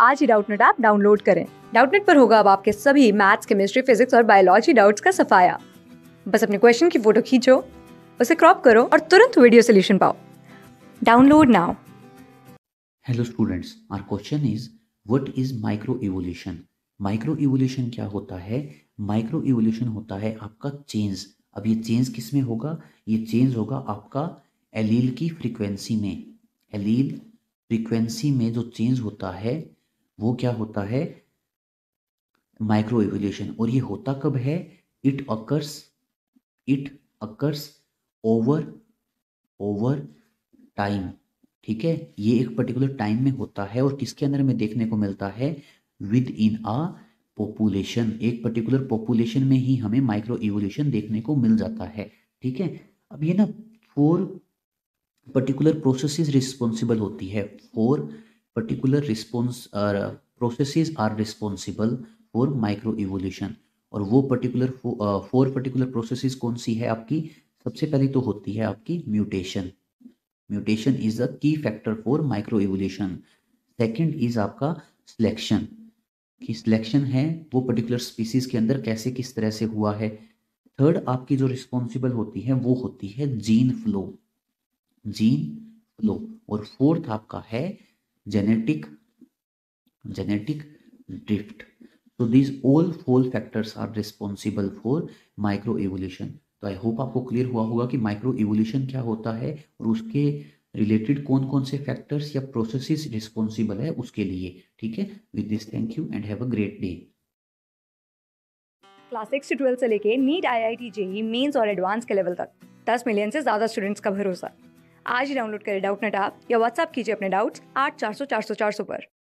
आज ही Doubtnut app download करें। डाउटनेट पर होगा अब आपके सभी मैथ्स, केमिस्ट्री, फिजिक्स और बायोलॉजी डाउट्स का सफाया। बस अपने क्वेश्चन की फोटो खींचो, उसे क्रॉप करो और तुरंत वीडियो सोल्यूशन पाओ। Download now. Hello students, our question is what is micro evolution. Micro evolution क्या होता है? माइक्रो इवोल्यूशन होता है आपका चेंज। अब ये चेंज किस में होगा? ये चेंज होगा आपका एलील की फ्रीक्वेंसी में। एलील फ्रीक्वेंसी में जो चेंज होता है वो क्या होता है? Micro evolution. और ये होता कब है? It occurs over over time. ठीक है, ये एक पर्टिकुलर टाइम में होता है और किसके अंदर में देखने को मिलता है? Within a population. एक पर्टिकुलर पॉपुलेशन में ही हमें माइक्रो इवोल्यूशन देखने को मिल जाता है। ठीक है, अब ये ना 4 पर्टिकुलर प्रोसेसेस रिस्पॉन्सिबल होती है। 4 particular processes are responsible for micro evolution. और वो पर्टिकुलर 4 पर्टिकुलर प्रोसेसेस कौन सी है आपकी? सबसे पहले तो होती है आपकी mutation. Mutation is the key factor for micro evolution. Second is आपका सिलेक्शन, कि सिलेक्शन है वो पर्टिकुलर स्पीसीज के अंदर कैसे किस तरह से हुआ है। थर्ड आपकी जो रिस्पॉन्सिबल होती है वो होती है जीन फ्लो। और फोर्थ आपका है जेनेटिक जेनेटिक ड्रिफ्ट। तो these all 4 factors are responsible for micro evolution. तो आई होप आपको क्लियर हुआ होगा कि माइक्रो इवोल्यूशन क्या होता है और उसके रिलेटेड कौन कौन से फैक्टर्स या प्रोसेसेस रिस्पॉन्सिबल है उसके लिए। ठीक है, with this thank you and have a great day. Class 6 से 12 से लेके नीट, IIT, जेईई मेंस और एडवांस के लेवल तक 10 मिलियन से ज्यादा स्टूडेंट्स का भरोसा। आज ही डाउनलोड करें डाउटनेट ऐप या व्हाट्सएप कीजिए अपने डाउट्स 8400 400 400 पर।